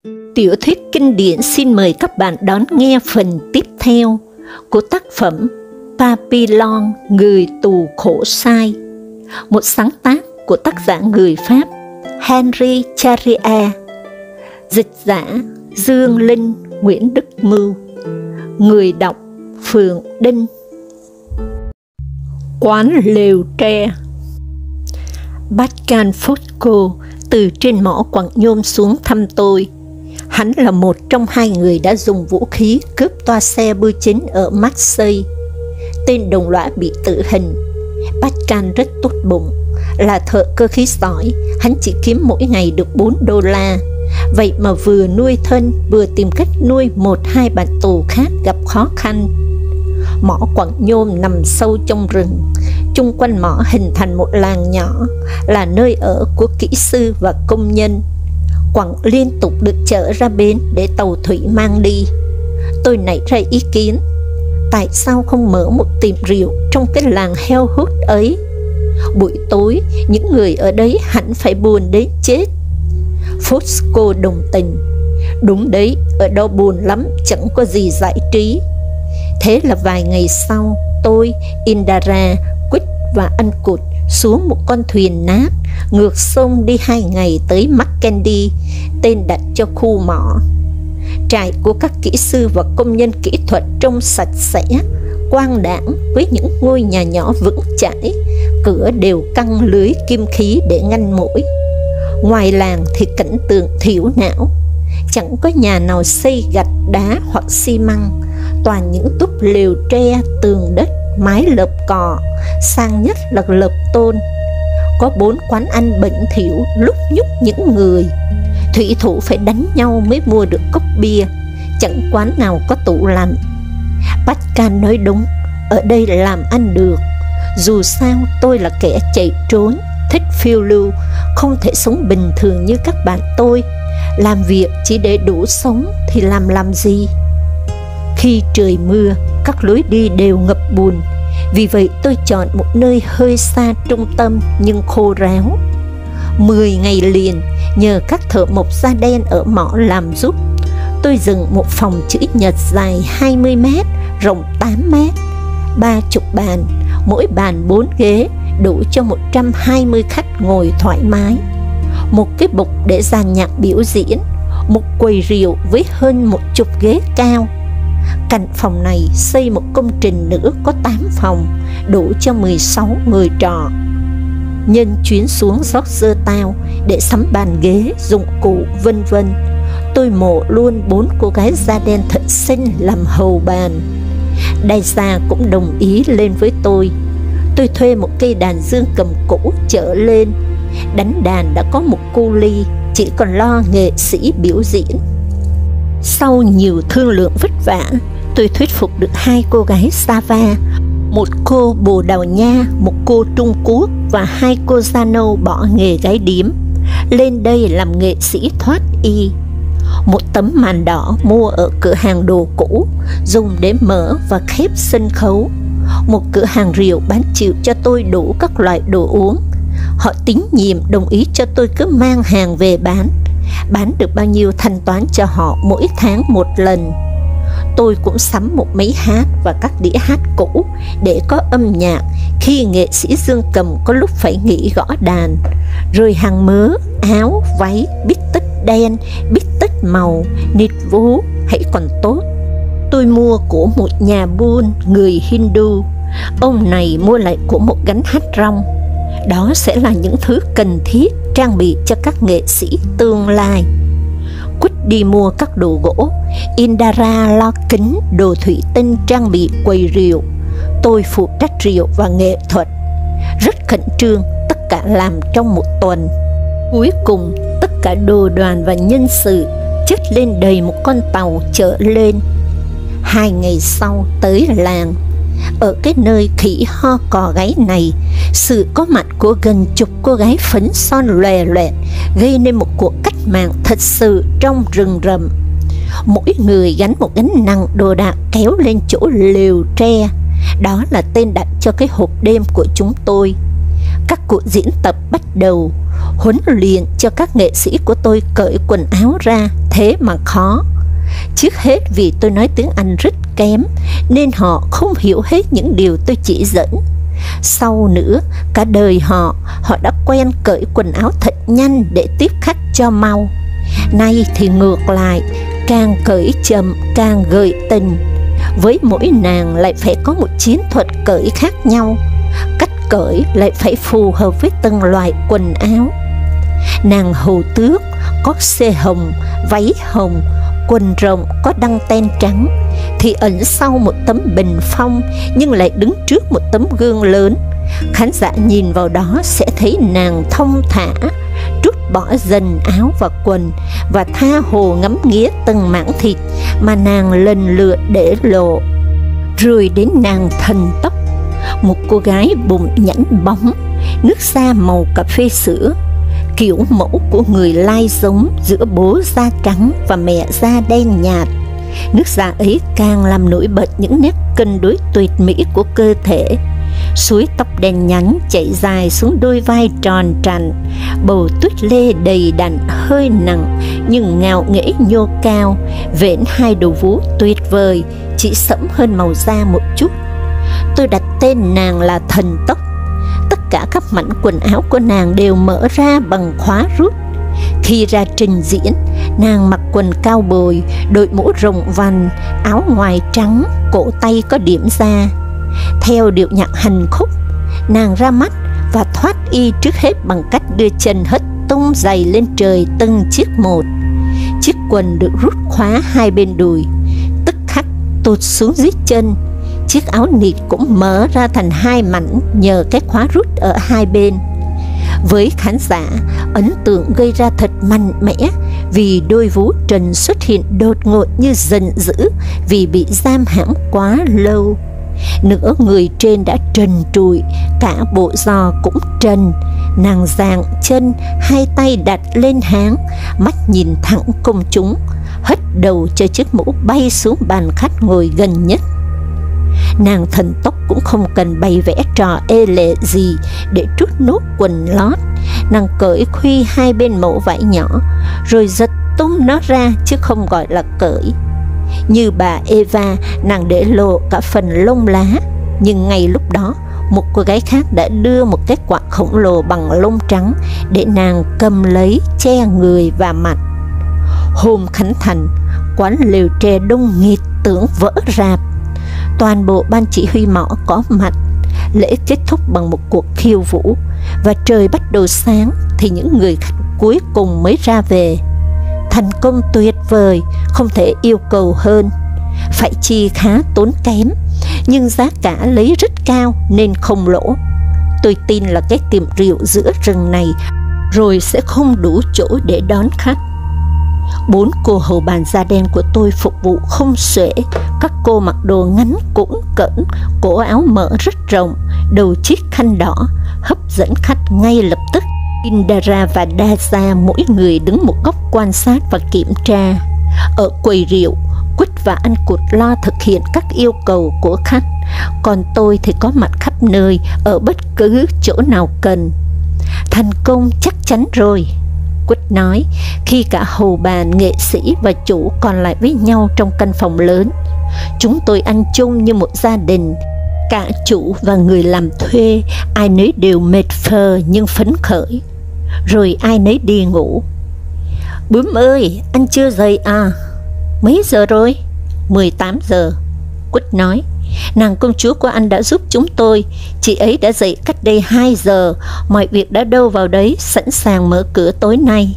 Tiểu thuyết kinh điển xin mời các bạn đón nghe phần tiếp theo của tác phẩm Papillon, người tù khổ sai, một sáng tác của tác giả người Pháp Henri Charrier, dịch giả Dương Linh, Nguyễn Đức Mưu, người đọc Phượng Đinh. Quán lều tre. Pascal Fosco từ trên mỏ quặng nhôm xuống thăm tôi. Hắn là một trong hai người đã dùng vũ khí cướp toa xe bưu chính ở Marseille. Tên đồng lõa bị tử hình. Pascal rất tốt bụng, là thợ cơ khí giỏi, hắn chỉ kiếm mỗi ngày được $4. Vậy mà vừa nuôi thân, vừa tìm cách nuôi 1-2 bạn tù khác gặp khó khăn. Mỏ quặng nhôm nằm sâu trong rừng, chung quanh mỏ hình thành một làng nhỏ, là nơi ở của kỹ sư và công nhân. Quặng liên tục được chở ra bến để tàu thủy mang đi. Tôi nảy ra ý kiến, tại sao không mở một tiệm rượu trong cái làng heo hút ấy? Buổi tối, những người ở đấy hẳn phải buồn đến chết. Fosco đồng tình. Đúng đấy, ở đó buồn lắm, chẳng có gì giải trí. Thế là vài ngày sau, tôi, Indara, Quýt và anh Cụt xuống một con thuyền nát, ngược sông đi 2 ngày tới Mackendy, tên đặt cho khu mỏ. Trại của các kỹ sư và công nhân kỹ thuật trông sạch sẽ, quang đãng với những ngôi nhà nhỏ vững chãi, cửa đều căng lưới kim khí để ngăn muỗi. Ngoài làng thì cảnh tượng thiểu não, chẳng có nhà nào xây gạch đá hoặc xi măng, toàn những túp lều tre, tường đất, mái lợp cỏ, sang nhất là lợp tôn. Có 4 quán ăn bẩn thỉu lúc nhúc những người. Thủy thủ phải đánh nhau mới mua được cốc bia, chẳng quán nào có tủ lạnh. Pascal nói đúng, ở đây làm ăn được. Dù sao tôi là kẻ chạy trốn, thích phiêu lưu, không thể sống bình thường như các bạn tôi. Làm việc chỉ để đủ sống thì làm gì? Khi trời mưa, các lối đi đều ngập bùn. Vì vậy tôi chọn một nơi hơi xa trung tâm nhưng khô ráo. 10 ngày liền, nhờ các thợ mộc da đen ở mỏ làm giúp, tôi dựng một phòng chữ nhật dài 20 mét, rộng 8 mét, 30 bàn, mỗi bàn 4 ghế, đủ cho 120 khách ngồi thoải mái. Một cái bục để dàn nhạc biểu diễn, một quầy rượu với hơn 10 ghế cao. Cạnh phòng này xây một công trình nữa có 8 phòng, đủ cho 16 người trọ. Nhân chuyến xuống Georgetown để sắm bàn ghế, dụng cụ, vân vân. Tôi mộ luôn 4 cô gái da đen thật xinh làm hầu bàn. Đại gia cũng đồng ý lên với tôi. Tôi thuê một cây đàn dương cầm cũ chở lên. Đánh đàn đã có một cu ly, chỉ còn lo nghệ sĩ biểu diễn. Sau nhiều thương lượng vất vả, tôi thuyết phục được 2 cô gái Sava, một cô Bồ Đào Nha, một cô Trung Quốc và 2 cô da nâu bỏ nghề gái điếm, lên đây làm nghệ sĩ thoát y. Một tấm màn đỏ mua ở cửa hàng đồ cũ, dùng để mở và khép sân khấu. Một cửa hàng rượu bán chịu cho tôi đủ các loại đồ uống. Họ tín nhiệm đồng ý cho tôi cứ mang hàng về bán được bao nhiêu thanh toán cho họ mỗi tháng 1 lần. Tôi cũng sắm một máy hát và các đĩa hát cũ để có âm nhạc khi nghệ sĩ dương cầm có lúc phải nghỉ gõ đàn. Rồi hàng mớ, áo, váy, bít tất đen, bít tất màu, nịt vú hãy còn tốt. Tôi mua của một nhà buôn người Hindu. Ông này mua lại của một gánh hát rong. Đó sẽ là những thứ cần thiết trang bị cho các nghệ sĩ tương lai. Quýt đi mua các đồ gỗ, Indara lo kính, đồ thủy tinh trang bị quầy rượu. Tôi phụ trách rượu và nghệ thuật. Rất khẩn trương, tất cả làm trong 1 tuần. Cuối cùng, tất cả đồ đoàn và nhân sự chất lên đầy một con tàu chở lên. 2 ngày sau tới làng. Ở cái nơi khỉ ho cò gáy này, sự có mặt của gần 10 cô gái phấn son lòe loẹt gây nên một cuộc cách mạng thật sự trong rừng rậm. Mỗi người gánh một gánh nặng đồ đạc kéo lên chỗ lều tre. Đó là tên đặt cho cái hộp đêm của chúng tôi. Các cuộc diễn tập bắt đầu. Huấn luyện cho các nghệ sĩ của tôi cởi quần áo ra, thế mà khó. Trước hết vì tôi nói tiếng Anh rất kém, nên họ không hiểu hết những điều tôi chỉ dẫn. Sau nữa, cả đời họ đã quen cởi quần áo thật nhanh để tiếp khách cho mau. Nay thì ngược lại, càng cởi chậm càng gợi tình. Với mỗi nàng lại phải có một chiến thuật cởi khác nhau. Cách cởi lại phải phù hợp với từng loại quần áo. Nàng hầu tước có xê hồng, váy hồng, quần rộng có đăng ten trắng, thì ẩn sau một tấm bình phong nhưng lại đứng trước một tấm gương lớn. Khán giả nhìn vào đó sẽ thấy nàng thong thả trút bỏ dần áo và quần và tha hồ ngắm nghía từng mảng thịt mà nàng lần lượt để lộ. Rồi đến nàng thần tóc, một cô gái bụng nhẵn bóng, nước da màu cà phê sữa, kiểu mẫu của người lai giống giữa bố da trắng và mẹ da đen nhạt. Nước da ấy càng làm nổi bật những nét cân đối tuyệt mỹ của cơ thể. Suối tóc đen nhánh chảy dài xuống đôi vai tròn trành, bầu tuyết lê đầy đặn hơi nặng nhưng ngạo nghễ nhô cao, vẽn hai đầu vú tuyệt vời, chỉ sẫm hơn màu da một chút. Tôi đặt tên nàng là Thần Tóc. Tất cả các mảnh quần áo của nàng đều mở ra bằng khóa rút. Khi ra trình diễn, nàng mặc quần cao bồi, đội mũ rộng vành, áo ngoài trắng, cổ tay có điểm da. Theo điệu nhạc hành khúc, nàng ra mắt và thoát y trước hết bằng cách đưa chân hất tung giày lên trời từng chiếc một. Chiếc quần được rút khóa hai bên đùi, tức khắc tụt xuống dưới chân. Chiếc áo nịt cũng mở ra thành hai mảnh nhờ cái khóa rút ở hai bên. Với khán giả, ấn tượng gây ra thật mạnh mẽ vì đôi vú trần xuất hiện đột ngột như giận dữ vì bị giam hãm quá lâu. Nửa người trên đã trần trụi, cả bộ giò cũng trần. Nàng giang chân, hai tay đặt lên háng, mắt nhìn thẳng công chúng, hất đầu cho chiếc mũ bay xuống bàn khách ngồi gần nhất. Nàng Thần Tóc cũng không cần bày vẽ trò ê lệ gì để trút nốt quần lót. Nàng cởi khuy hai bên mẩu vải nhỏ, rồi giật tung nó ra chứ không gọi là cởi. Như bà Eva, nàng để lộ cả phần lông lá. Nhưng ngay lúc đó, một cô gái khác đã đưa một cái quạt khổng lồ bằng lông trắng để nàng cầm lấy che người và mặt. Hôm khánh thành, quán lều tre đông nghịt tưởng vỡ rạp. Toàn bộ ban chỉ huy mỏ có mặt. Lễ kết thúc bằng một cuộc khiêu vũ, và trời bắt đầu sáng thì những người khách cuối cùng mới ra về. Thành công tuyệt vời, không thể yêu cầu hơn. Phải chi khá tốn kém, nhưng giá cả lấy rất cao nên không lỗ. Tôi tin là cái tiệm rượu giữa rừng này rồi sẽ không đủ chỗ để đón khách. 4 cô hầu bàn da đen của tôi phục vụ không xuể. Các cô mặc đồ ngắn cũng cỡn, cổ áo mở rất rộng, đầu chiếc khăn đỏ, hấp dẫn khách ngay lập tức. Indara và Daza mỗi người đứng một góc quan sát và kiểm tra. Ở quầy rượu, Quýt và anh Cụt lo thực hiện các yêu cầu của khách, còn tôi thì có mặt khắp nơi ở bất cứ chỗ nào cần. Thành công chắc chắn rồi, Quýt nói khi cả hầu bàn, nghệ sĩ và chủ còn lại với nhau trong căn phòng lớn. Chúng tôi ăn chung như một gia đình. Cả chủ và người làm thuê, ai nấy đều mệt phờ nhưng phấn khởi. Rồi ai nấy đi ngủ. Bướm ơi, anh chưa dậy à? Mấy giờ rồi? 18 giờ, Quýt nói. Nàng công chúa của anh đã giúp chúng tôi. Chị ấy đã dậy cách đây 2 giờ. Mọi việc đã đâu vào đấy, sẵn sàng mở cửa tối nay.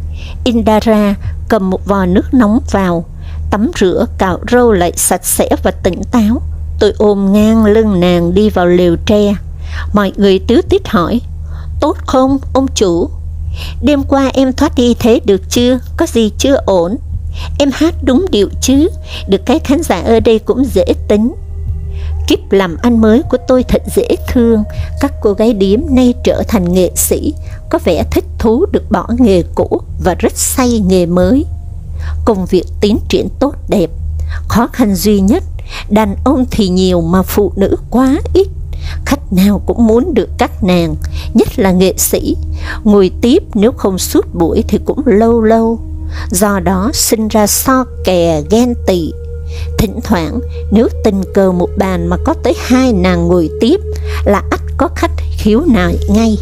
Indara cầm một vò nước nóng vào, tắm rửa, cạo râu lại sạch sẽ và tỉnh táo. Tôi ôm ngang lưng nàng đi vào lều tre. Mọi người tíu tít hỏi: tốt không, ông chủ? Đêm qua em thoát đi thế được chưa? Có gì chưa ổn? Em hát đúng điệu chứ? Được cái khán giả ở đây cũng dễ tính. Kiếp làm ăn mới của tôi thật dễ thương. Các cô gái điếm nay trở thành nghệ sĩ, có vẻ thích thú được bỏ nghề cũ và rất say nghề mới. Công việc tiến triển tốt đẹp. Khó khăn duy nhất, đàn ông thì nhiều mà phụ nữ quá ít. Khách nào cũng muốn được các nàng, nhất là nghệ sĩ. Ngồi tiếp nếu không suốt buổi thì cũng lâu lâu. do đó sinh ra so kè ghen tị. Thỉnh thoảng nếu tình cờ một bàn mà có tới 2 nàng ngồi tiếp là ắt có khách khiếu nại ngay.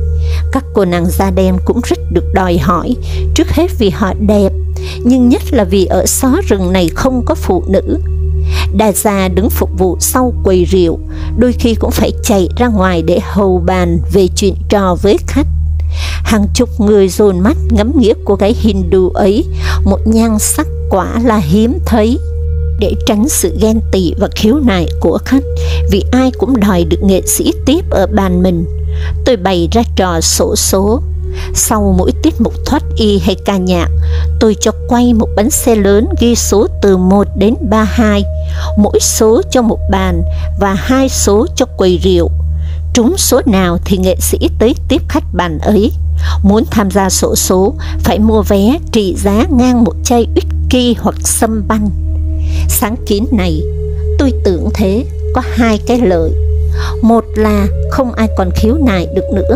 Các cô nàng da đen cũng rất được đòi hỏi, trước hết vì họ đẹp, nhưng nhất là vì ở xó rừng này không có phụ nữ. Đà già đứng phục vụ sau quầy rượu, đôi khi cũng phải chạy ra ngoài để hầu bàn về chuyện trò với khách. Hàng chục người dồn mắt ngắm nghía cô gái Hindu ấy, một nhan sắc quả là hiếm thấy. Để tránh sự ghen tị và khiếu nại của khách, vì ai cũng đòi được nghệ sĩ tiếp ở bàn mình, tôi bày ra trò xổ số. Sau mỗi tiết mục thoát y hay ca nhạc, tôi cho quay một bánh xe lớn ghi số từ 1 đến 32, mỗi số cho một bàn và 2 số cho quầy rượu. Trúng số nào thì nghệ sĩ tới tiếp khách bàn ấy. Muốn tham gia xổ số phải mua vé trị giá ngang một chai whisky hoặc sâm banh. Sáng kiến này tôi tưởng thế có 2 cái lợi. Một là không ai còn khiếu nại được nữa.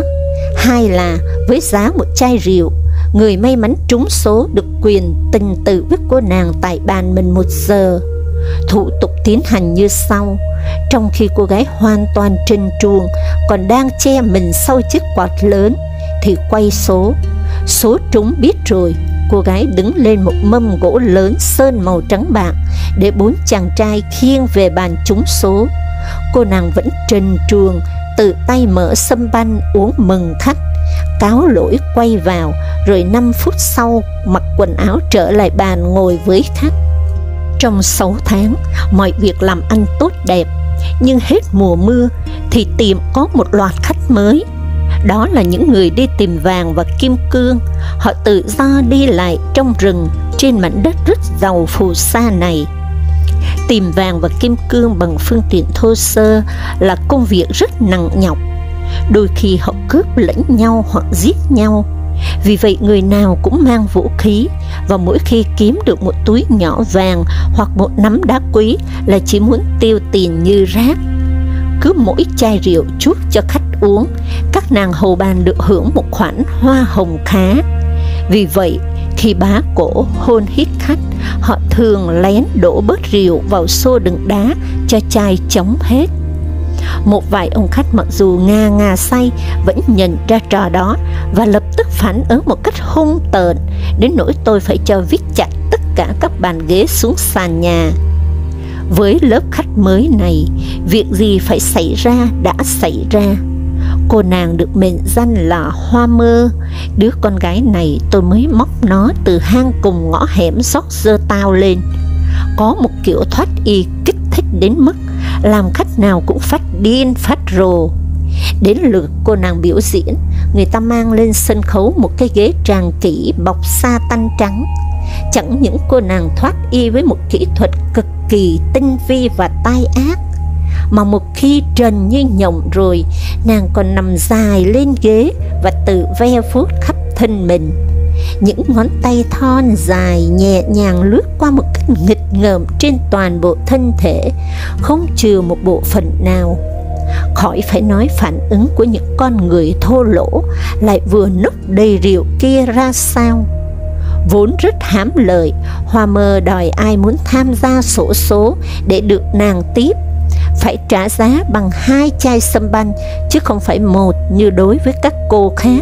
2 là với giá một chai rượu, người may mắn trúng số được quyền tình tự với cô nàng tại bàn mình 1 giờ. Thủ tục tiến hành như sau. Trong khi cô gái hoàn toàn trần truồng còn đang che mình sau chiếc quạt lớn thì quay số. Số trúng biết rồi, cô gái đứng lên một mâm gỗ lớn sơn màu trắng bạc để 4 chàng trai khiêng về bàn trúng số. Cô nàng vẫn trần truồng, tự tay mở sâm banh uống mừng khách, cáo lỗi quay vào, rồi 5 phút sau mặc quần áo trở lại bàn ngồi với khách. Trong 6 tháng, mọi việc làm ăn tốt đẹp, nhưng hết mùa mưa thì tiệm có một loạt khách mới. Đó là những người đi tìm vàng và kim cương. Họ tự do đi lại trong rừng trên mảnh đất rất giàu phù sa này. Tìm vàng và kim cương bằng phương tiện thô sơ là công việc rất nặng nhọc. Đôi khi họ cướp lẫn nhau hoặc giết nhau. Vì vậy người nào cũng mang vũ khí, và mỗi khi kiếm được một túi nhỏ vàng hoặc một nắm đá quý là chỉ muốn tiêu tiền như rác. Cứ mỗi chai rượu chuốc cho khách uống, các nàng hầu bàn được hưởng một khoản hoa hồng khá. Vì vậy, khi bá cổ hôn hít khách, họ thường lén đổ bớt rượu vào xô đựng đá cho chai chóng hết. Một vài ông khách mặc dù ngà say vẫn nhận ra trò đó và lập tức phản ứng một cách hung tợn, đến nỗi tôi phải cho vít chặt tất cả các bàn ghế xuống sàn nhà. Với lớp khách mới này, việc gì phải xảy ra đã xảy ra. Cô nàng được mệnh danh là Hoa Mơ. Đứa con gái này tôi mới móc nó từ hang cùng ngõ hẻm xót dơ tao lên. Có một kiểu thoát y kích thích đến mức làm khách nào cũng phát điên phát rồ. Đến lượt cô nàng biểu diễn, người ta mang lên sân khấu một cái ghế tràng kỹ bọc sa tanh trắng. Chẳng những cô nàng thoát y với một kỹ thuật cực kỳ tinh vi và tai ác, mà một khi trần như nhộng rồi, nàng còn nằm dài lên ghế và tự ve vuốt khắp thân mình. Những ngón tay thon dài nhẹ nhàng lướt qua một cách nghịch ngợm trên toàn bộ thân thể, không trừ một bộ phận nào. Khỏi phải nói phản ứng của những con người thô lỗ lại vừa nốc đầy rượu kia ra sao. Vốn rất hám lợi, Hoa Mơ đòi ai muốn tham gia xổ số để được nàng tiếp phải trả giá bằng 2 chai sâm banh, chứ không phải 1 như đối với các cô khác.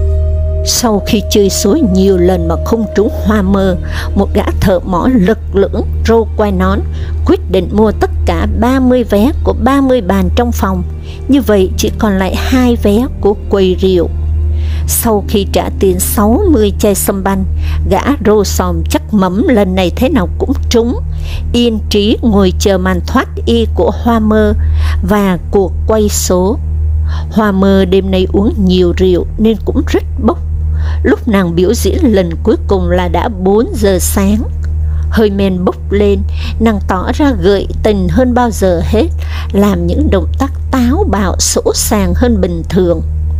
Sau khi chơi số nhiều lần mà không trúng Hoa Mơ, một gã thợ mỏ lực lưỡng râu quai nón quyết định mua tất cả 30 vé của 30 bàn trong phòng. Như vậy chỉ còn lại 2 vé của quầy rượu. Sau khi trả tiền 60 chai sâm banh, gã rô xòm chắc mẩm lần này thế nào cũng trúng, yên trí ngồi chờ màn thoát y của Hoa Mơ và cuộc quay số. Hoa Mơ đêm nay uống nhiều rượu nên cũng rất bốc. Lúc nàng biểu diễn lần cuối cùng là đã 4 giờ sáng. Hơi men bốc lên, nàng tỏ ra gợi tình hơn bao giờ hết, làm những động tác táo bạo sỗ sàng hơn bình thường.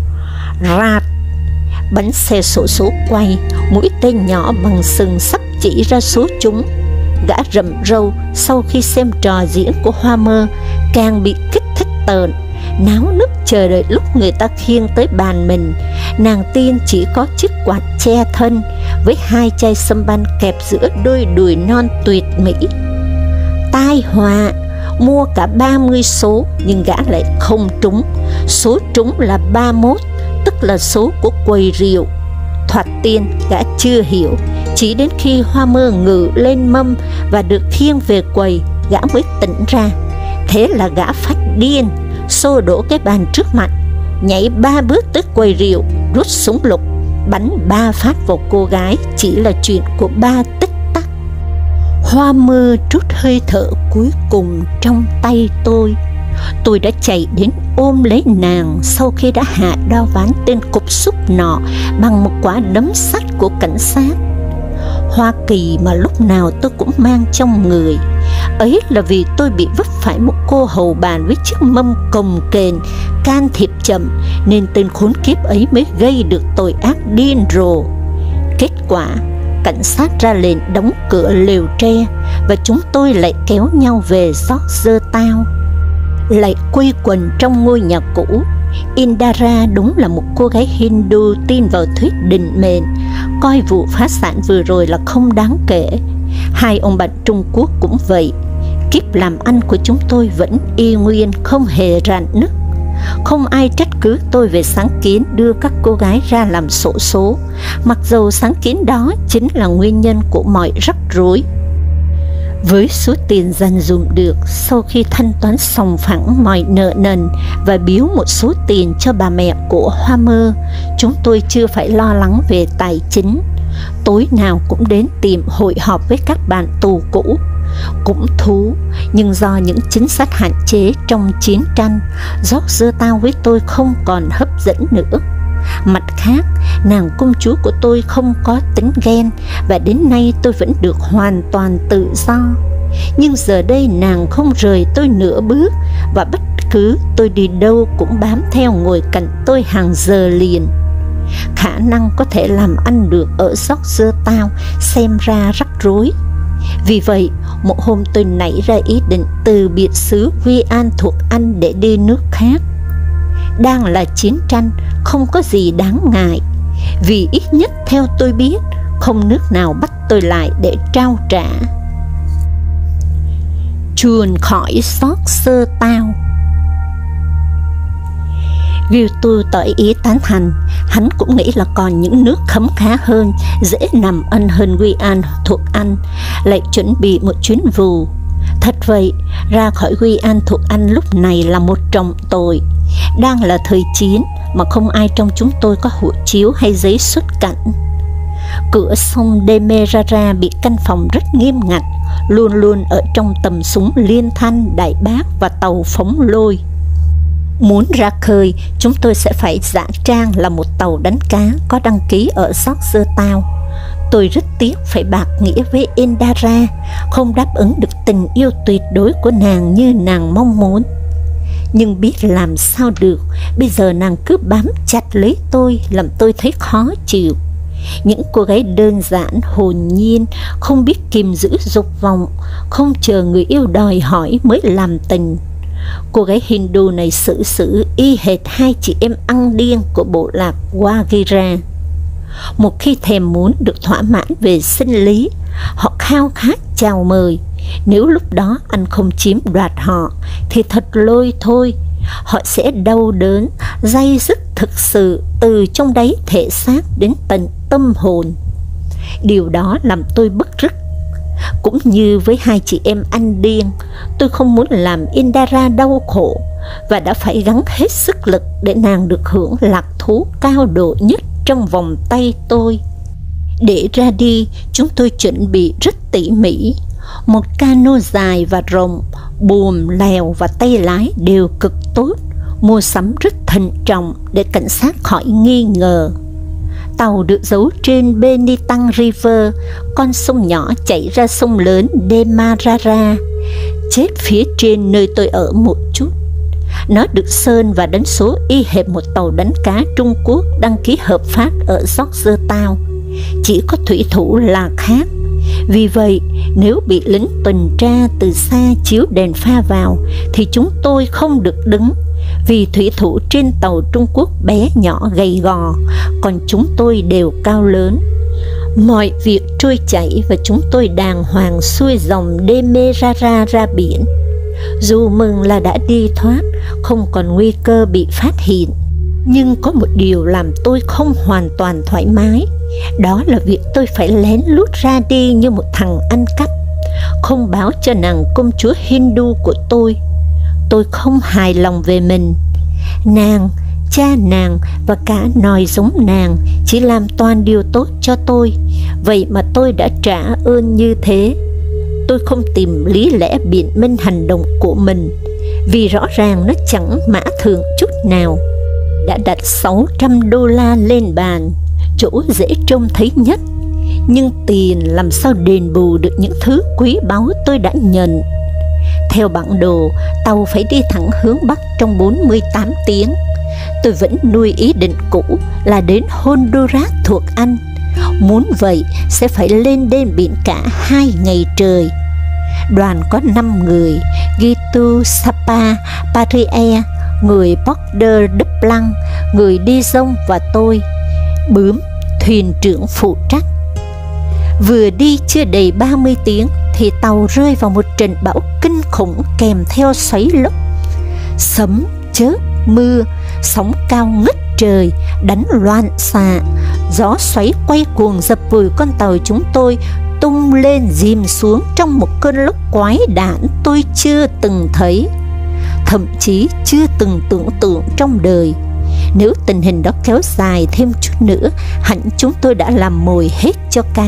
Rạt, bánh xe xổ số quay, mũi tên nhỏ bằng sừng sắp chỉ ra số trúng. Gã rậm râu sau khi xem trò diễn của Hoa Mơ càng bị kích thích tợn, náo nức chờ đợi lúc người ta khiêng tới bàn mình. Nàng tiên chỉ có chiếc quạt che thân với 2 chai sâm ban kẹp giữa đôi đùi non tuyệt mỹ. Tai họa, mua cả 30 số nhưng gã lại không trúng. Số trúng là 31, tức là số của quầy rượu. Thoạt tiên gã chưa hiểu, chỉ đến khi Hoa Mơ ngự lên mâm và được khiêng về quầy, gã mới tỉnh ra. Thế là gã phát điên, xô đổ cái bàn trước mặt, nhảy 3 bước tới quầy rượu, rút súng lục, bắn 3 phát vào cô gái, chỉ là chuyện của 3 tích tắc. Hoa Mơ trút hơi thở cuối cùng trong tay tôi. Tôi đã chạy đến ôm lấy nàng sau khi đã hạ đao ván tên cục súc nọ bằng một quả đấm sắt của cảnh sát. Hoa kỳ mà lúc nào tôi cũng mang trong người. Ấy là vì tôi bị vấp phải một cô hầu bàn với chiếc mâm cồng kềnh, can thiệp chậm, nên tên khốn kiếp ấy mới gây được tội ác điên rồ. Kết quả, cảnh sát ra lệnh đóng cửa lều tre và chúng tôi lại kéo nhau về Georgetown, lại quây quần trong ngôi nhà cũ. Indira đúng là một cô gái Hindu tin vào thuyết định mệnh, coi vụ phá sản vừa rồi là không đáng kể. 2 ông bạn Trung Quốc cũng vậy. Kiếp làm ăn của chúng tôi vẫn y nguyên, không hề rạn nứt. Không ai trách cứ tôi về sáng kiến đưa các cô gái ra làm xổ số, mặc dầu sáng kiến đó chính là nguyên nhân của mọi rắc rối. Với số tiền dành dụm được sau khi thanh toán sòng phẳng mọi nợ nần và biếu một số tiền cho bà mẹ của Hoa Mơ, chúng tôi chưa phải lo lắng về tài chính. Tối nào cũng đến tiệm hội họp với các bạn tù cũ. Cũng thú, nhưng do những chính sách hạn chế trong chiến tranh, Georgetown với tôi không còn hấp dẫn nữa. Mặt khác, nàng công chúa của tôi không có tính ghen và đến nay tôi vẫn được hoàn toàn tự do. Nhưng giờ đây nàng không rời tôi nửa bước và bất cứ tôi đi đâu cũng bám theo ngồi cạnh tôi hàng giờ liền. Khả năng có thể làm ăn được ở Georgetown xem ra rắc rối. Vì vậy, một hôm tôi nảy ra ý định từ biệt xứ Huy An thuộc Anh để đi nước khác. Đang là chiến tranh, không có gì đáng ngại, vì ít nhất theo tôi biết, không nước nào bắt tôi lại để trao trả. Chuồn khỏi Georgetown. Giltu tỏ ý tán thành. Hắn cũng nghĩ là còn những nước khấm khá hơn, dễ nằm ân hơn Huy An thuộc Anh, lại chuẩn bị một chuyến vù. Thật vậy, ra khỏi Huy An thuộc Anh lúc này là một trọng tội. Đang là thời chiến mà không ai trong chúng tôi có hộ chiếu hay giấy xuất cảnh. Cửa sông Demerara bị canh phòng rất nghiêm ngặt, luôn luôn ở trong tầm súng liên thanh, đại bác và tàu phóng lôi. Muốn ra khơi, chúng tôi sẽ phải giả trang là một tàu đánh cá có đăng ký ở Georgetown. Tôi rất tiếc phải bạc nghĩa với Indira, không đáp ứng được tình yêu tuyệt đối của nàng như nàng mong muốn. Nhưng biết làm sao được, bây giờ nàng cứ bám chặt lấy tôi, làm tôi thấy khó chịu. Những cô gái đơn giản, hồn nhiên, không biết kìm giữ dục vọng, không chờ người yêu đòi hỏi mới làm tình. Cô gái Hindu này xử y hệt 2 chị em ăn điên của bộ lạc Wagira. Một khi thèm muốn được thỏa mãn về sinh lý, họ khao khát chào mời. Nếu lúc đó anh không chiếm đoạt họ thì thật lôi thôi. Họ sẽ đau đớn, day dứt thực sự từ trong đáy thể xác đến tận tâm hồn. Điều đó làm tôi bức rứt. Cũng như với 2 chị em anh điên, tôi không muốn làm Indira đau khổ và đã phải gắng hết sức lực để nàng được hưởng lạc thú cao độ nhất trong vòng tay tôi. Để ra đi, chúng tôi chuẩn bị rất tỉ mỉ. Một cano dài và rộng, buồm, lèo và tay lái đều cực tốt, mua sắm rất thận trọng để cảnh sát khỏi nghi ngờ. Tàu được giấu trên Benitang River, con sông nhỏ chảy ra sông lớn Demerara, chết phía trên nơi tôi ở một chút. Nó được sơn và đánh số y hệt một tàu đánh cá Trung Quốc đăng ký hợp pháp ở Georgetown. Chỉ có thủy thủ là khác. Vì vậy, nếu bị lính tuần tra từ xa chiếu đèn pha vào thì chúng tôi không được đứng, vì thủy thủ trên tàu Trung Quốc bé nhỏ gầy gò, còn chúng tôi đều cao lớn. Mọi việc trôi chảy và chúng tôi đàng hoàng xuôi dòng Demerara ra biển. Dù mừng là đã đi thoát, không còn nguy cơ bị phát hiện, nhưng có một điều làm tôi không hoàn toàn thoải mái. Đó là việc tôi phải lén lút ra đi như một thằng ăn cắp, không báo cho nàng công chúa Hindu của tôi. Tôi không hài lòng về mình. Nàng, cha nàng và cả nòi giống nàng chỉ làm toàn điều tốt cho tôi, vậy mà tôi đã trả ơn như thế. Tôi không tìm lý lẽ biện minh hành động của mình, vì rõ ràng nó chẳng mã thường chút nào. Đã đặt $600 lên bàn, chỗ dễ trông thấy nhất, nhưng tiền làm sao đền bù được những thứ quý báu tôi đã nhận. Theo bản đồ, tàu phải đi thẳng hướng Bắc trong 48 tiếng. Tôi vẫn nuôi ý định cũ là đến Honduras thuộc Anh. Muốn vậy sẽ phải lên đên biển cả 2 ngày trời. Đoàn có 5 người: Gitu, Sapa, Paria, người Border Duplang, người đi dông và tôi, Bướm, thuyền trưởng phụ trách. Vừa đi chưa đầy 30 tiếng thì tàu rơi vào một trận bão kinh khủng kèm theo xoáy lốc, sấm, chớp, mưa, sóng cao ngất trời, đánh loạn xạ. Gió xoáy quay cuồng dập vùi con tàu chúng tôi tung lên dìm xuống trong một cơn lốc quái đản tôi chưa từng thấy, thậm chí chưa từng tưởng tượng trong đời. Nếu tình hình đó kéo dài thêm chút nữa, hẳn chúng tôi đã làm mồi hết cho cá.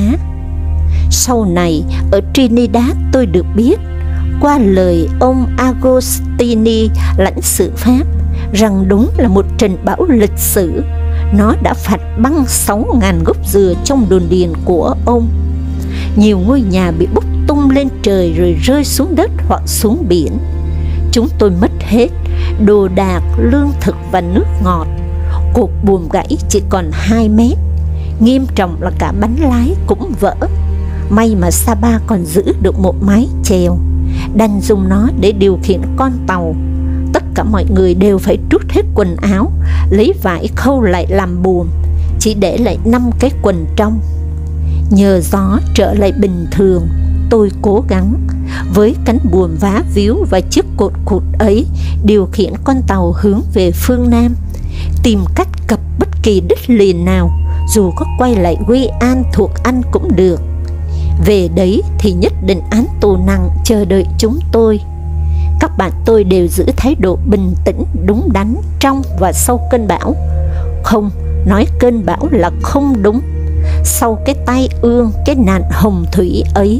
Sau này, ở Trinidad tôi được biết, qua lời ông Agostini, lãnh sự Pháp, rằng đúng là một trận bão lịch sử. Nó đã phạt băng 6.000 gốc dừa trong đồn điền của ông. Nhiều ngôi nhà bị bốc tung lên trời rồi rơi xuống đất hoặc xuống biển. Chúng tôi mất hết đồ đạc, lương thực và nước ngọt. Cột buồm gãy chỉ còn 2 mét. Nghiêm trọng là cả bánh lái cũng vỡ. May mà Sapa còn giữ được một mái chèo, đành dùng nó để điều khiển con tàu. Tất cả mọi người đều phải trút hết quần áo, lấy vải khâu lại làm buồm, chỉ để lại 5 cái quần trong. Nhờ gió trở lại bình thường, tôi cố gắng với cánh buồm vá víu và chiếc cột cụt ấy điều khiển con tàu hướng về phương Nam, tìm cách cập bất kỳ đất liền nào, dù có quay lại Quy An thuộc Anh cũng được. Về đấy thì nhất định án tù nặng chờ đợi chúng tôi. Các bạn tôi đều giữ thái độ bình tĩnh, đúng đắn trong và sau cơn bão. Không, nói cơn bão là không đúng. Sau cái tai ương, cái nạn hồng thủy ấy,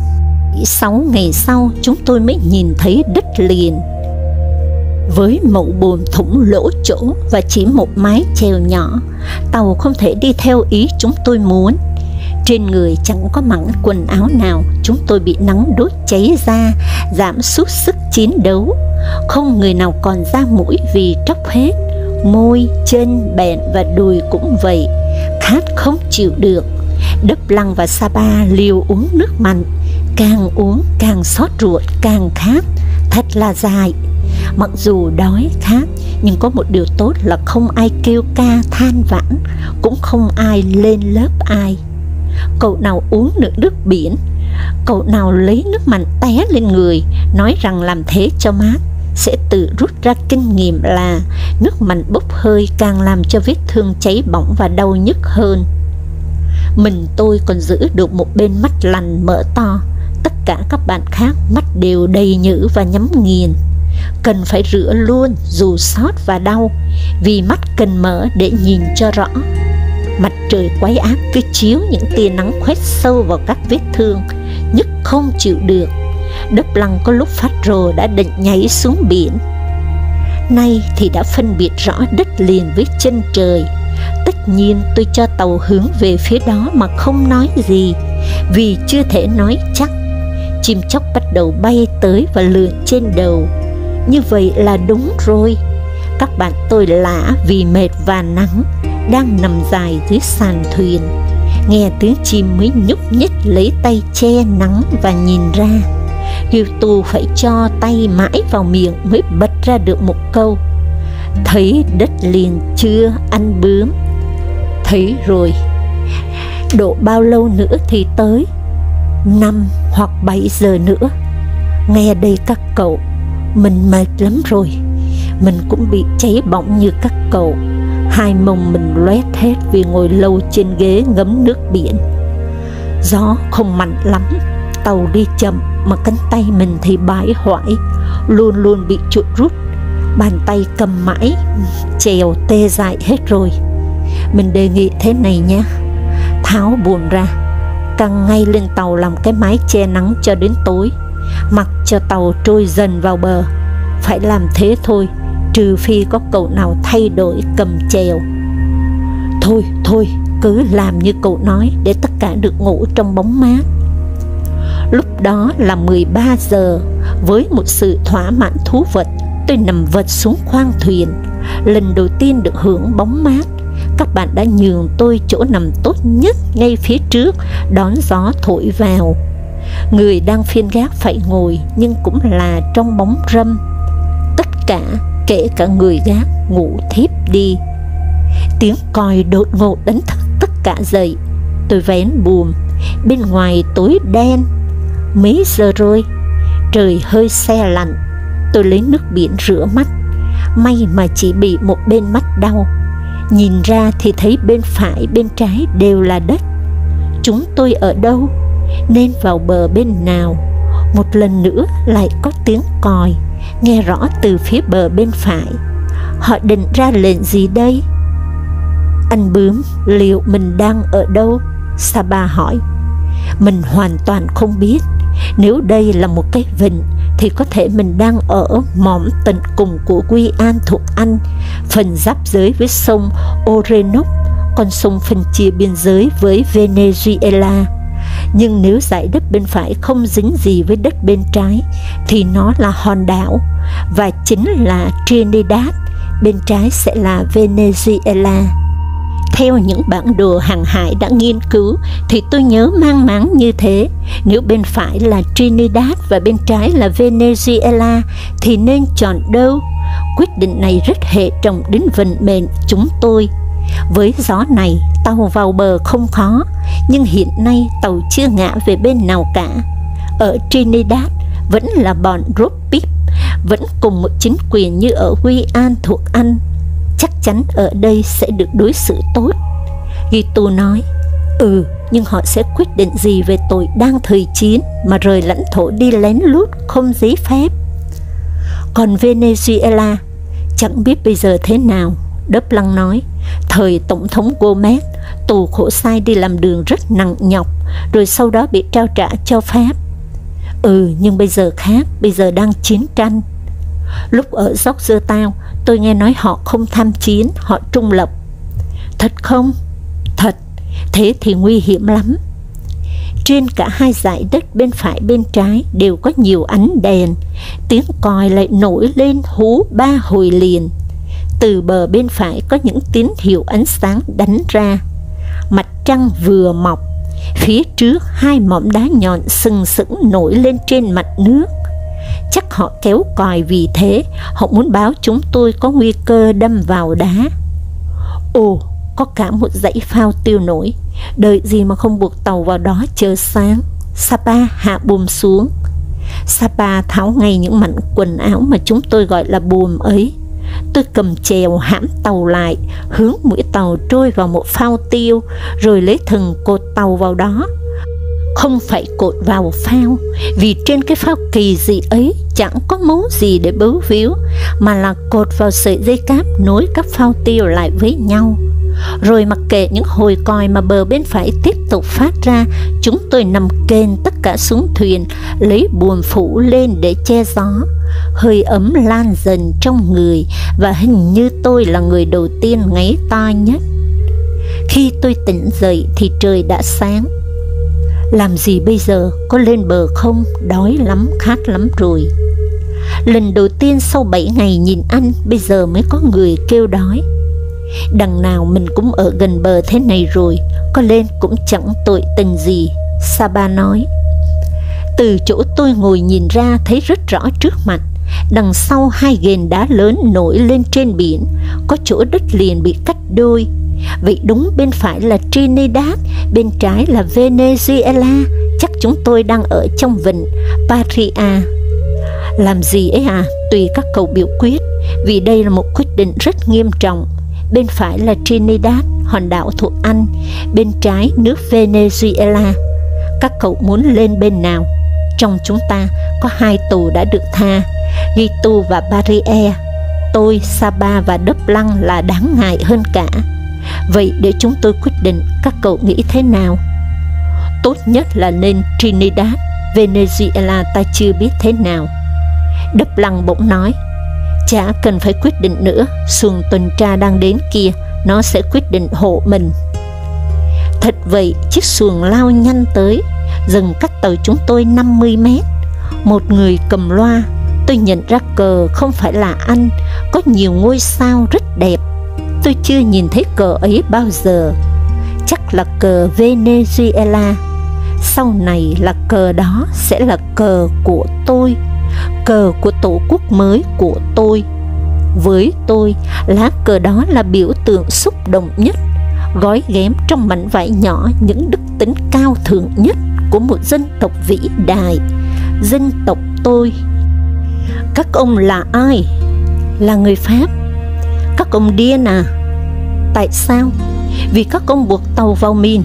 6 ngày sau chúng tôi mới nhìn thấy đất liền. Với mẩu buồm thủng lỗ chỗ và chỉ một mái chèo nhỏ, tàu không thể đi theo ý chúng tôi muốn. Trên người chẳng có mảng quần áo nào, chúng tôi bị nắng đốt cháy da, giảm sút sức chiến đấu. Không người nào còn da mũi vì tróc hết, môi, chân, bẹn và đùi cũng vậy, khát không chịu được. Duplang và Sapa liều uống nước mặn, càng uống càng xót ruột, càng khát, thật là dại. Mặc dù đói khát, nhưng có một điều tốt là không ai kêu ca than vãn, cũng không ai lên lớp ai. Cậu nào uống được nước biển, cậu nào lấy nước mặn té lên người, nói rằng làm thế cho mát, sẽ tự rút ra kinh nghiệm là nước mặn bốc hơi càng làm cho vết thương cháy bỏng và đau nhức hơn. Mình tôi còn giữ được một bên mắt lành mở to, tất cả các bạn khác mắt đều đầy nhữ và nhắm nghiền. Cần phải rửa luôn dù xót và đau, vì mắt cần mở để nhìn cho rõ. Mặt trời quái ác cứ chiếu những tia nắng khoét sâu vào các vết thương, nhức không chịu được. Duplang có lúc phát rồ đã định nhảy xuống biển. Nay thì đã phân biệt rõ đất liền với chân trời. Tất nhiên tôi cho tàu hướng về phía đó mà không nói gì, vì chưa thể nói chắc. Chim chóc bắt đầu bay tới và lượn trên đầu. Như vậy là đúng rồi. Các bạn tôi lả vì mệt và nắng, đang nằm dài dưới sàn thuyền. Nghe tiếng chim mới nhúc nhích lấy tay che nắng và nhìn ra. Gitu phải cho tay mãi vào miệng mới bật ra được một câu: thấy đất liền chưa anh Bướm? Thấy rồi. Độ bao lâu nữa thì tới? 5 hoặc 7 giờ nữa. Nghe đây các cậu, mình mệt lắm rồi. Mình cũng bị cháy bỏng như các cậu. Hai mông mình loét hết vì ngồi lâu trên ghế ngấm nước biển. Gió không mạnh lắm, tàu đi chậm mà cánh tay mình thì bãi hoại, luôn luôn bị chuột rút. Bàn tay cầm mãi, chèo tê dại hết rồi. Mình đề nghị thế này nhé, tháo buồm ra, căng ngay lên tàu làm cái mái che nắng cho đến tối, mặc cho tàu trôi dần vào bờ. Phải làm thế thôi, trừ phi có cậu nào thay đổi cầm chèo. Thôi, cứ làm như cậu nói để tất cả được ngủ trong bóng mát. Lúc đó là 13 giờ, với một sự thỏa mãn thú vật, tôi nằm vật xuống khoang thuyền. Lần đầu tiên được hưởng bóng mát. Các bạn đã nhường tôi chỗ nằm tốt nhất ngay phía trước, đón gió thổi vào. Người đang phiên gác phải ngồi, nhưng cũng là trong bóng râm. Tất cả, kể cả người gác, ngủ thiếp đi. Tiếng còi đột ngột đánh thức tất cả dậy. Tôi vén buồm, bên ngoài tối đen. Mấy giờ rồi? Trời hơi se lạnh. Tôi lấy nước biển rửa mắt. May mà chỉ bị một bên mắt đau. Nhìn ra thì thấy bên phải bên trái đều là đất. Chúng tôi ở đâu? Nên vào bờ bên nào? Một lần nữa lại có tiếng còi, nghe rõ từ phía bờ bên phải. Họ định ra lệnh gì đây? Anh Bướm, liệu mình đang ở đâu? Sapa hỏi. Mình hoàn toàn không biết. Nếu đây là một cái vịnh thì có thể mình đang ở mỏm tận cùng của Guiana thuộc Anh, phần giáp giới với sông Orinoco, con sông phân chia biên giới với Venezuela. Nhưng nếu dải đất bên phải không dính gì với đất bên trái thì nó là hòn đảo, và chính là Trinidad, bên trái sẽ là Venezuela. Theo những bản đồ hàng hải đã nghiên cứu thì tôi nhớ mang máng như thế. Nếu bên phải là Trinidad và bên trái là Venezuela thì nên chọn đâu? Quyết định này rất hệ trọng đến vận mệnh chúng tôi. Với gió này, tàu vào bờ không khó, nhưng hiện nay tàu chưa ngã về bên nào cả. Ở Trinidad vẫn là bọn Robip, vẫn cùng một chính quyền như ở Guiana thuộc Anh. Chắc chắn ở đây sẽ được đối xử tốt. Gito nói. Nhưng họ sẽ quyết định gì về tội đang thời chiến mà rời lãnh thổ đi lén lút không giấy phép? Còn Venezuela, chẳng biết bây giờ thế nào. Đớp Lăng nói. Thời Tổng thống Gomez, tù khổ sai đi làm đường rất nặng nhọc, rồi sau đó bị trao trả cho Pháp. Nhưng bây giờ khác, bây giờ đang chiến tranh. Lúc ở Georgetown, tôi nghe nói họ không tham chiến, họ trung lập. Thật không? Thật. Thế thì nguy hiểm lắm. Trên cả hai dải đất bên phải bên trái đều có nhiều ánh đèn. Tiếng còi lại nổi lên hú 3 hồi liền. Từ bờ bên phải có những tín hiệu ánh sáng đánh ra. Mặt trăng vừa mọc. Phía trước 2 mỏm đá nhọn sừng sững nổi lên trên mặt nước. Chắc họ kéo còi vì thế, họ muốn báo chúng tôi có nguy cơ đâm vào đá. Có cả một dãy phao tiêu nổi. Đợi gì mà không buộc tàu vào đó chờ sáng. Sapa hạ buồm xuống. Sapa tháo ngay những mảnh quần áo mà chúng tôi gọi là buồm ấy. Tôi cầm chèo hãm tàu lại, hướng mũi tàu trôi vào một phao tiêu, rồi lấy thừng cột tàu vào đó. Không phải cột vào phao, vì trên cái phao kỳ dị ấy chẳng có mấu gì để bấu víu, mà là cột vào sợi dây cáp nối các phao tiêu lại với nhau. Rồi mặc kệ những hồi còi mà bờ bên phải tiếp tục phát ra, chúng tôi nằm kềnh tất cả xuống thuyền, lấy buồm phủ lên để che gió. Hơi ấm lan dần trong người, và hình như tôi là người đầu tiên ngáy to nhất. Khi tôi tỉnh dậy thì trời đã sáng. Làm gì bây giờ? Có lên bờ không? Đói lắm, khát lắm rồi. Lần đầu tiên sau 7 ngày nhìn anh, bây giờ mới có người kêu đói. Đằng nào mình cũng ở gần bờ thế này rồi, có lên cũng chẳng tội tình gì, Sapa nói. Từ chỗ tôi ngồi nhìn ra thấy rất rõ trước mặt. Đằng sau 2 ghềnh đá lớn nổi lên trên biển, có chỗ đất liền bị cắt đôi. Vậy đúng bên phải là Trinidad, bên trái là Venezuela. Chắc chúng tôi đang ở trong vịnh Paria. Làm gì ấy à? Tùy các cậu biểu quyết, vì đây là một quyết định rất nghiêm trọng. Bên phải là Trinidad, hòn đảo thuộc Anh, bên trái nước Venezuela. Các cậu muốn lên bên nào? Trong chúng ta có 2 tù đã được tha, Gitu và Barriere. Tôi, Saba và Đấp Lăng là đáng ngại hơn cả. Vậy để chúng tôi quyết định, các cậu nghĩ thế nào? Tốt nhất là lên Trinidad, Venezuela ta chưa biết thế nào. Đấp Lăng bỗng nói, chả cần phải quyết định nữa, xuồng tuần tra đang đến kia, nó sẽ quyết định hộ mình. Thật vậy, chiếc xuồng lao nhanh tới, dừng cách tàu chúng tôi 50 mét. Một người cầm loa, tôi nhận ra cờ không phải là anh, có nhiều ngôi sao rất đẹp. Tôi chưa nhìn thấy cờ ấy bao giờ. Chắc là cờ Venezuela. Sau này là cờ đó sẽ là cờ của tôi, cờ của tổ quốc mới của tôi. Với tôi, lá cờ đó là biểu tượng xúc động nhất, gói ghém trong mảnh vải nhỏ những đức tính cao thượng nhất của một dân tộc vĩ đại, dân tộc tôi. Các ông là ai? Là người Pháp. Các ông điên à? Tại sao? Vì các ông buộc tàu vào mìn.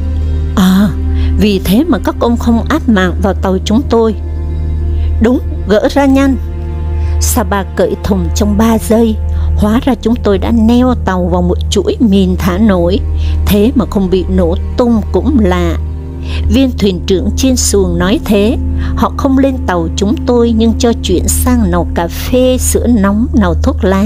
À, vì thế mà các ông không áp mạng vào tàu chúng tôi. Đúng, gỡ ra nhanh. Saba cởi thùng trong 3 giây. Hóa ra chúng tôi đã neo tàu vào một chuỗi mìn thả nổi, thế mà không bị nổ tung cũng lạ. Viên thuyền trưởng trên xuồng nói thế. Họ không lên tàu chúng tôi nhưng cho chuyển sang nấu cà phê, sữa nóng, nấu thuốc lá.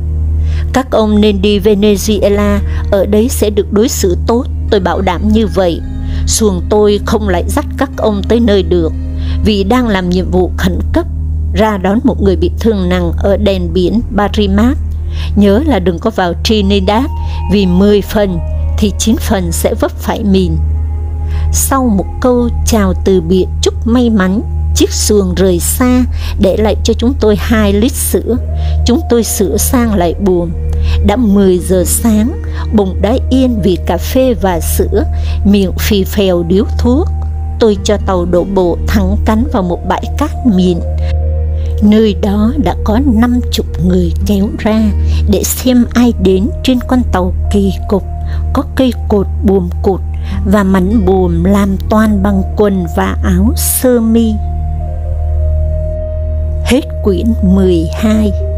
Các ông nên đi Venezuela, ở đấy sẽ được đối xử tốt, tôi bảo đảm như vậy. Xuồng tôi không lại dắt các ông tới nơi được, vì đang làm nhiệm vụ khẩn cấp, ra đón một người bị thương nặng ở đèn biển Barimas. Nhớ là đừng có vào Trinidad, vì 10 phần thì 9 phần sẽ vấp phải mìn. Sau một câu chào từ biệt chúc may mắn, chiếc xuồng rời xa, để lại cho chúng tôi 2 lít sữa. Chúng tôi sửa sang lại buồng. Đã 10 giờ sáng, bụng đã yên vì cà phê và sữa, miệng phì phèo điếu thuốc. Tôi cho tàu đổ bộ thẳng cánh vào một bãi cát mịn. Nơi đó đã có 50 người kéo ra để xem ai đến trên con tàu kỳ cục, có cây cột buồm cụt và mảnh buồm làm toàn bằng quần và áo sơ mi. Hết quyển 12.